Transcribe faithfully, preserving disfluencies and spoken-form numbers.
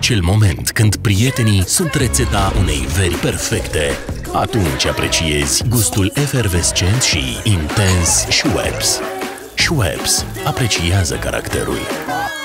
acel moment când prietenii sunt rețeta unei veri perfecte. Atunci apreciezi gustul efervescent și intens Schweppes. Schweppes apreciază caracterul.